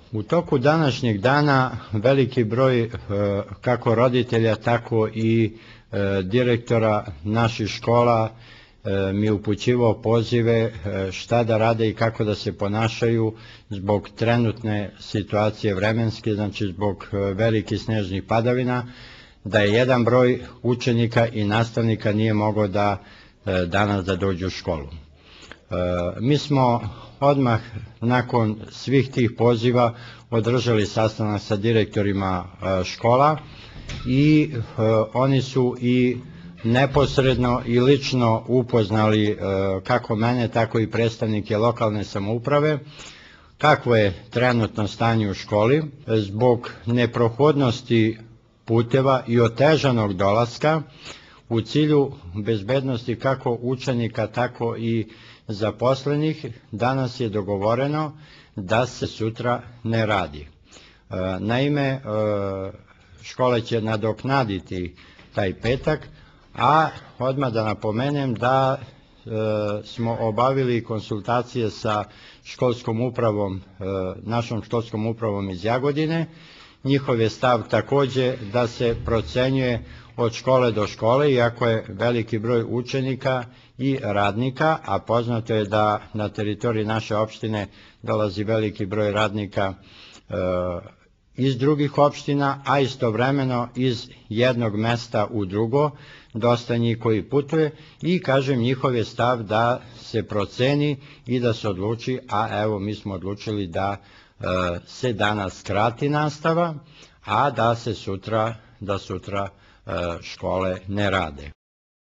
U toku današnjeg dana veliki broj kako roditelja, tako i direktora naših škola mi je upućivao pozive šta da rade i kako da se ponašaju zbog trenutne situacije vremenske, znači zbog velikih snežnih padavina, da je jedan broj učenika i nastavnika nije mogao da danas da dođu u školu. Mi smo odmah nakon svih tih poziva održali sastanak sa direktorima škola i oni su i neposredno i lično upoznali kako mene, tako i predstavnike lokalne samouprave kakvo je trenutno stanje u školi zbog neprohodnosti puteva i otežanog dolaska u cilju bezbednosti kako učenika, tako i zaposlenih. Danas je dogovoreno da se sutra ne radi. Naime, škola će nadoknaditi taj petak, a odmah da napomenem da smo obavili konsultacije sa školskom upravom, našom školskom upravom iz Jagodine. Njihov je stav takođe da se procenjuje od škole do škole, iako je veliki broj učenika i radnika, a poznato je da na teritoriji naše opštine dolazi veliki broj radnika iz drugih opština, a istovremeno iz jednog mesta u drugo, dosta njih koji putuje, i kažem njihov je stav da se proceni i da se odluči, a evo mi smo odlučili da se danas skrati nastava, a da sutra škole ne rade.